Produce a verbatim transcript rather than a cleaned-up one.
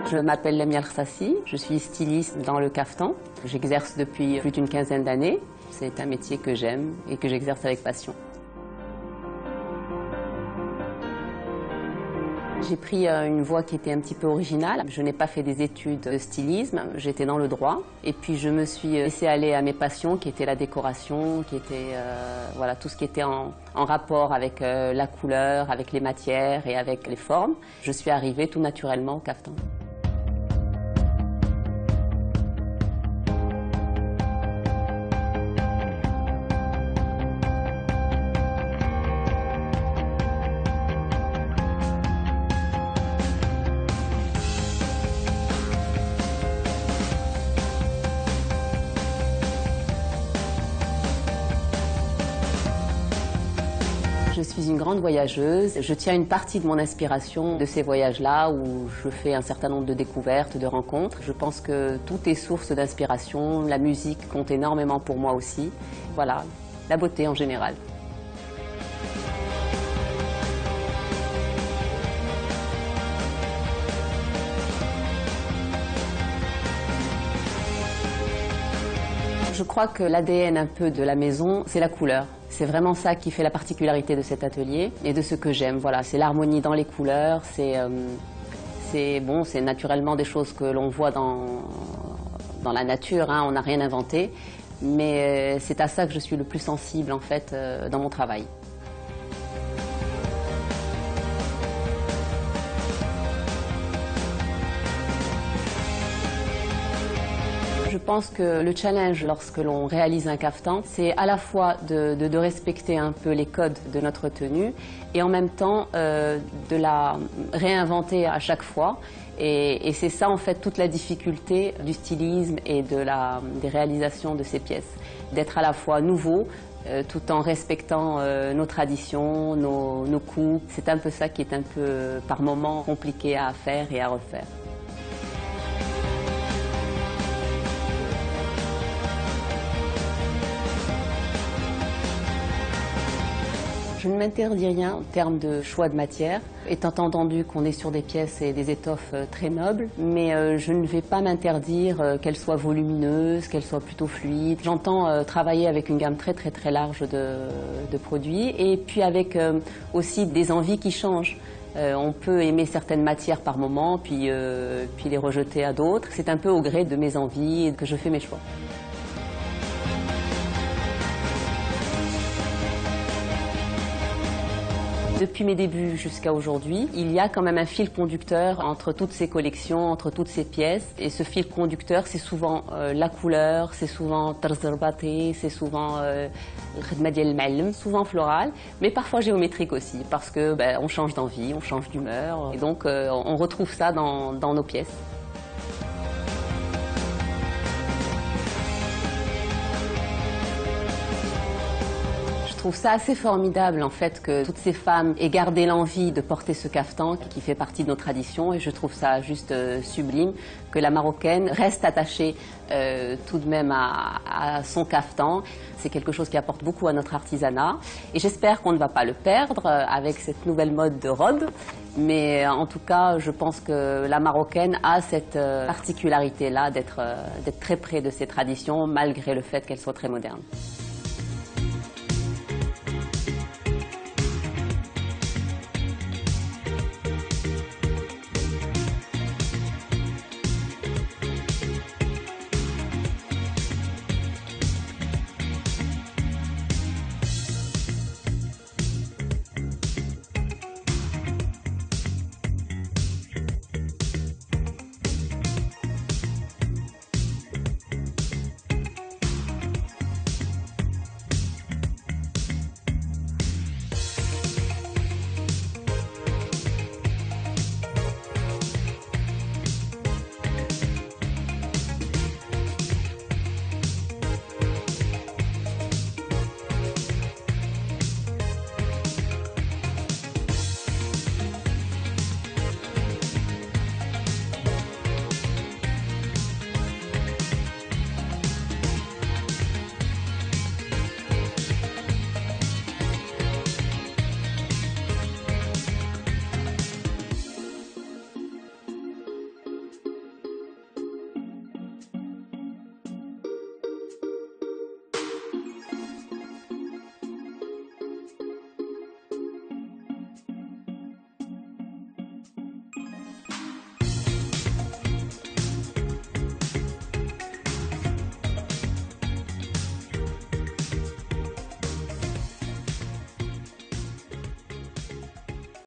Je m'appelle Lamia Al-Khsassi, je suis styliste dans le caftan. J'exerce depuis plus d'une quinzaine d'années. C'est un métier que j'aime et que j'exerce avec passion. J'ai pris une voie qui était un petit peu originale. Je n'ai pas fait des études de stylisme, j'étais dans le droit. Et puis je me suis laissée aller à mes passions qui étaient la décoration, qui était euh, voilà, tout ce qui était en, en rapport avec euh, la couleur, avec les matières et avec les formes. Je suis arrivée tout naturellement au caftan. Je suis une grande voyageuse. Je tiens une partie de mon inspiration de ces voyages-là où je fais un certain nombre de découvertes, de rencontres. Je pense que tout est source d'inspiration. La musique compte énormément pour moi aussi. Voilà, la beauté en général. Je crois que l'A D N un peu de la maison, c'est la couleur. C'est vraiment ça qui fait la particularité de cet atelier et de ce que j'aime. Voilà, c'est l'harmonie dans les couleurs, c'est euh, bon, c'est naturellement des choses que l'on voit dans, dans la nature, hein, on n'a rien inventé, mais c'est à ça que je suis le plus sensible en fait euh, dans mon travail. Je pense que le challenge lorsque l'on réalise un caftan, c'est à la fois de, de, de respecter un peu les codes de notre tenue et en même temps euh, de la réinventer à chaque fois. Et, et c'est ça en fait toute la difficulté du stylisme et de la, des réalisations de ces pièces. D'être à la fois nouveau, euh, tout en respectant euh, nos traditions, nos, nos coupes. C'est un peu ça qui est un peu par moments compliqué à faire et à refaire. Je ne m'interdis rien en termes de choix de matière, étant entendu qu'on est sur des pièces et des étoffes très nobles, mais euh, je ne vais pas m'interdire euh, qu'elles soient volumineuses, qu'elles soient plutôt fluides. J'entends euh, travailler avec une gamme très très très large de, de produits et puis avec euh, aussi des envies qui changent. Euh, on peut aimer certaines matières par moment, puis, euh, puis les rejeter à d'autres. C'est un peu au gré de mes envies et que je fais mes choix. Depuis mes débuts jusqu'à aujourd'hui, il y a quand même un fil conducteur entre toutes ces collections, entre toutes ces pièces. Et ce fil conducteur, c'est souvent euh, la couleur, c'est souvent tarzerbaté, c'est souvent euh, souvent floral, mais parfois géométrique aussi, parce que ben, on change d'envie, on change d'humeur, et donc euh, on retrouve ça dans, dans nos pièces. Je trouve ça assez formidable en fait que toutes ces femmes aient gardé l'envie de porter ce caftan qui fait partie de nos traditions et je trouve ça juste euh, sublime que la Marocaine reste attachée euh, tout de même à, à son caftan. C'est quelque chose qui apporte beaucoup à notre artisanat et j'espère qu'on ne va pas le perdre euh, avec cette nouvelle mode de robe. Mais en tout cas, je pense que la Marocaine a cette euh, particularité-là d'être euh, d'être très près de ses traditions malgré le fait qu'elles soient très modernes.